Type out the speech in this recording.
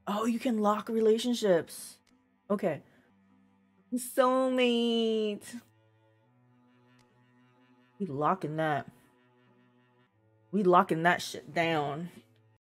Oh, you can lock relationships. Okay. Soulmate. We locking that. We locking that shit down.